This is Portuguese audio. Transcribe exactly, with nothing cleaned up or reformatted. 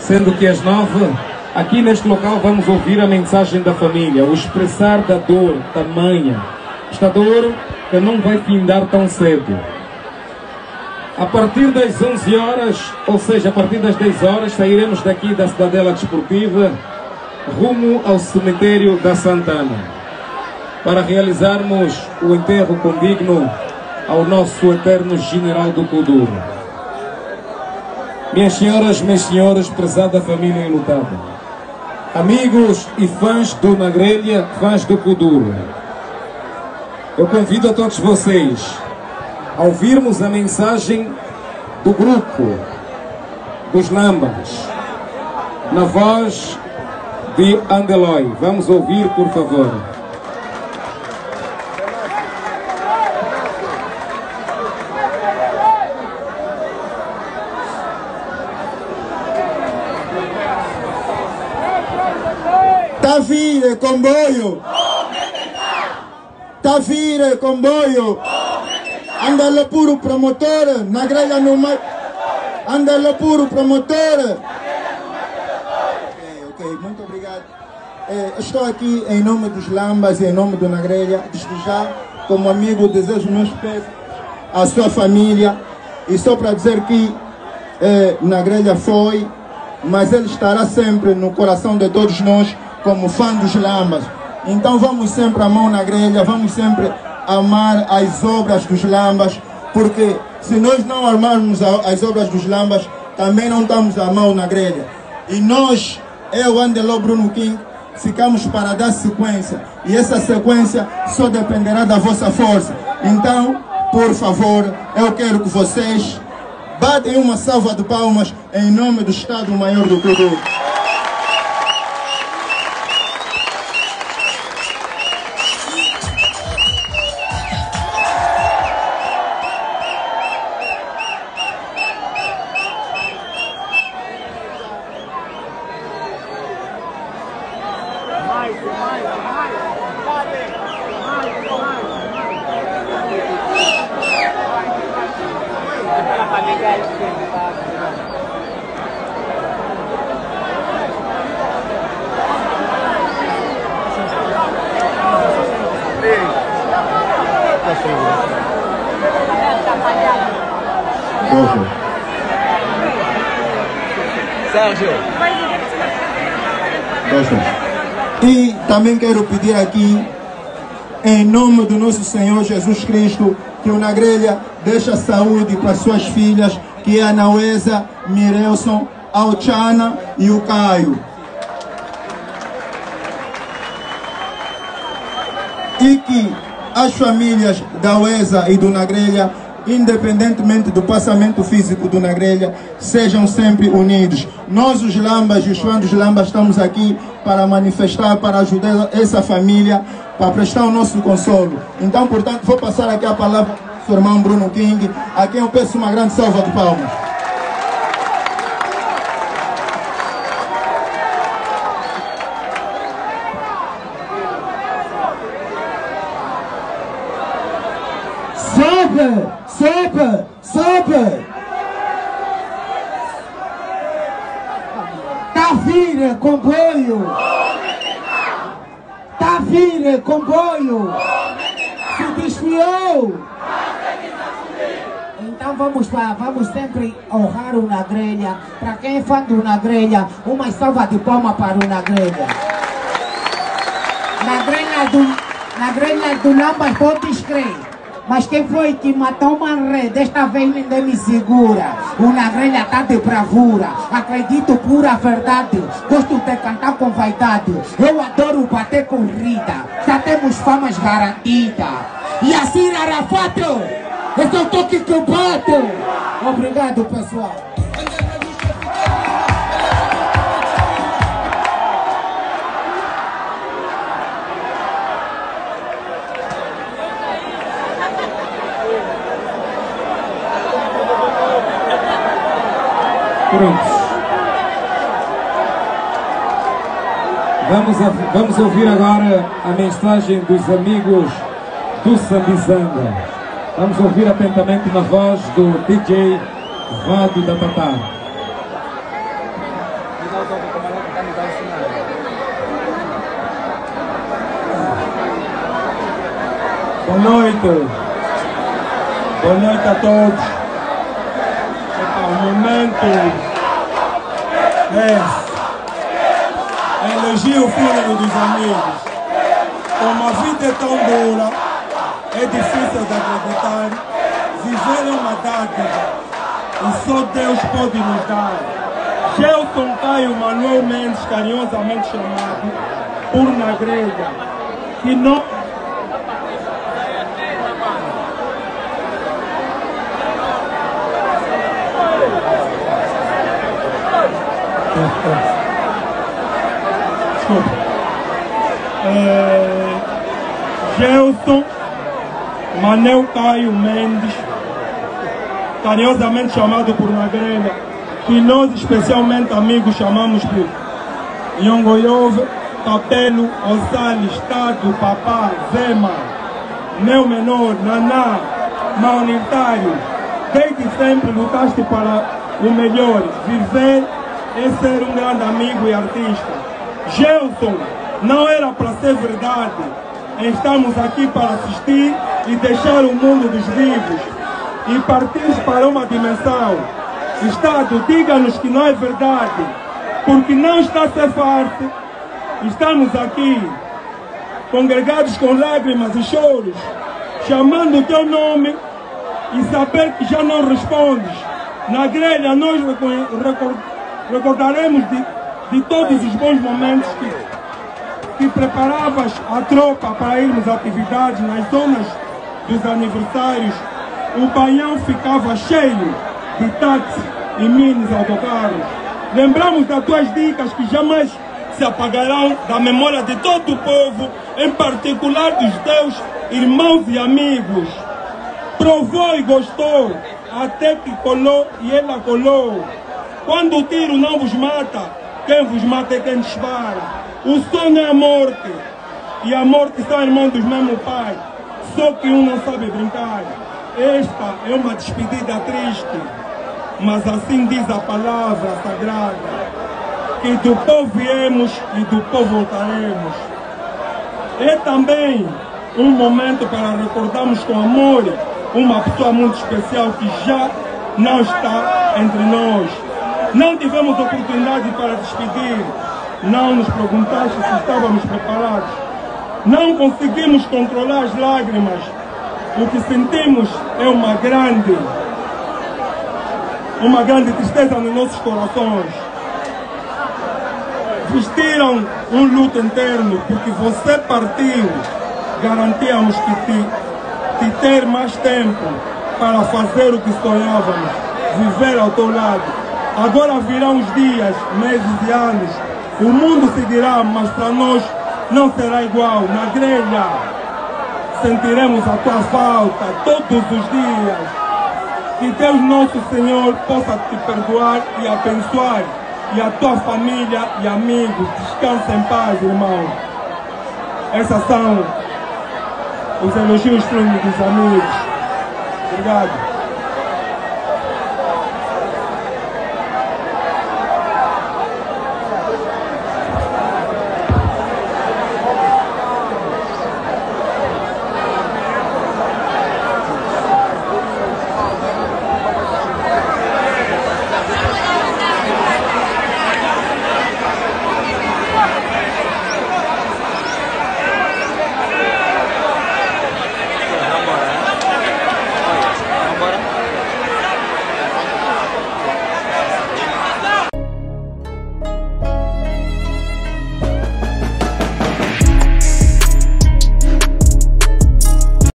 Sendo que às nove, aqui neste local vamos ouvir a mensagem da família, o expressar da dor tamanha, esta dor que não vai findar tão cedo. A partir das onze horas, ou seja, a partir das dez horas, sairemos daqui da Cidadela Desportiva rumo ao cemitério da Santana para realizarmos o enterro condigno ao nosso eterno general do Kuduro. Minhas senhoras, meus senhores, prezada família enlutada, amigos e fãs do Na Grelha, fãs do Kuduro, eu convido a todos vocês a ouvirmos a mensagem do grupo dos Lambas, na voz de Andeloy. Vamos ouvir, por favor. Tá vire comboio, tá vire comboio, andalo puro promotor, Na Grelha no mais, andalo puro promotor. Ok, ok, muito obrigado. É, estou aqui em nome dos Lambas e em nome do Na Grelha, desde já, como amigo, desejo meus pés à sua família, e só para dizer que é, Na Grelha foi, mas ele estará sempre no coração de todos nós, como fã dos Lambas. Então vamos sempre a mão na grelha, vamos sempre amar as obras dos Lambas, porque se nós não amarmos as obras dos Lambas, também não estamos a mão na grelha. E nós, eu, Andeló Bruno King, ficamos para dar sequência, e essa sequência só dependerá da vossa força. Então, por favor, eu quero que vocês batem uma salva de palmas em nome do Estado-Maior do Kuduro. Sérgio. E também quero pedir aqui, em nome do nosso Senhor Jesus Cristo, que o Na Grelha deixe saúde para suas filhas, que é a Naueza, Mirelson, Alchana e o Caio. E que as famílias da Ueza e do Na Grelha, independentemente do passamento físico do Na Grelha, sejam sempre unidos. Nós, os Lambas e os fãs dos Lambas, estamos aqui para manifestar, para ajudar essa família, para prestar o nosso consolo. Então, portanto, vou passar aqui a palavra ao seu irmão Bruno King, a quem eu peço uma grande salva de palmas. Sobe, sobe, sobe. Tá vindo comboio. Tá vindo comboio. Se desviou. Então vamos lá, vamos sempre honrar o Na Grelha. Para quem é fã do Na Grelha, uma salva de palmas para o Na Grelha. Na Grelha do, Na Grelha do Lambas todos creem. Mas quem foi que matou o Manré? Desta vez ninguém me segura. O Na Grelha tá de bravura. Acredito pura verdade. Gosto de cantar com vaidade. Eu adoro bater corrida. Já temos famas garantidas. E assim, Arafato, esse é o toque que eu bato. Obrigado, pessoal. Prontos. Vamos, a, vamos ouvir agora a mensagem dos amigos do Sambizanga. Vamos ouvir atentamente na voz do D J Vado da Tatá. Boa noite. Boa noite a todos. Epa, o momento é elogio fúnebre dos amigos. Como a vida é tão dura, é difícil de acreditar. Viver é uma dádiva e só Deus pode nos dar. Gelson Caio Manuel Mendes, carinhosamente chamado por Na Grelha, que não... Desculpa. É... Gelson Manuel Caio Mendes, carinhosamente chamado por Na Grelha, que nós especialmente amigos chamamos por Nhongoyove, Capelo, Osali, Estado, Papá, Zema, meu menor, Naná, Maunitário. Desde sempre lutaste para o melhor, viver é ser um grande amigo e artista. Gelson, não era para ser verdade. Estamos aqui para assistir e deixar o mundo dos vivos e partir para uma dimensão. Estado, diga-nos que não é verdade, porque não está a ser farsa. Estamos aqui, congregados com lágrimas e choros, chamando o teu nome e saber que já não respondes. Na grelha nós recordaremos de, de todos os bons momentos que, que preparavas a tropa para irmos a atividades nas zonas dos aniversários. O Baião ficava cheio de táxi e minis autocarros. Lembramos das tuas dicas que jamais se apagarão da memória de todo o povo, em particular dos teus irmãos e amigos. Provou e gostou, até que colou e ela colou. Quando o tiro não vos mata, quem vos mata é quem dispara. O sonho é a morte, e a morte são irmãos dos mesmos pais, só que um não sabe brincar. Esta é uma despedida triste, mas assim diz a palavra sagrada, que do povo viemos e do povo voltaremos. É também um momento para recordarmos com amor uma pessoa muito especial que já não está entre nós. Não tivemos oportunidade para despedir, não nos perguntaste se estávamos preparados. Não conseguimos controlar as lágrimas. O que sentimos é uma grande, uma grande tristeza nos nossos corações. Vestiram um luto interno porque você partiu. Garantíamos que te, te ter mais tempo para fazer o que sonhávamos, viver ao teu lado. Agora virão os dias, meses e anos. O mundo seguirá, mas para nós não será igual. Na grelha sentiremos a tua falta todos os dias. Que Deus nosso Senhor possa te perdoar e abençoar. E a tua família e amigos, descansa em paz, irmão. Essas são os elogios dos amigos. Obrigado.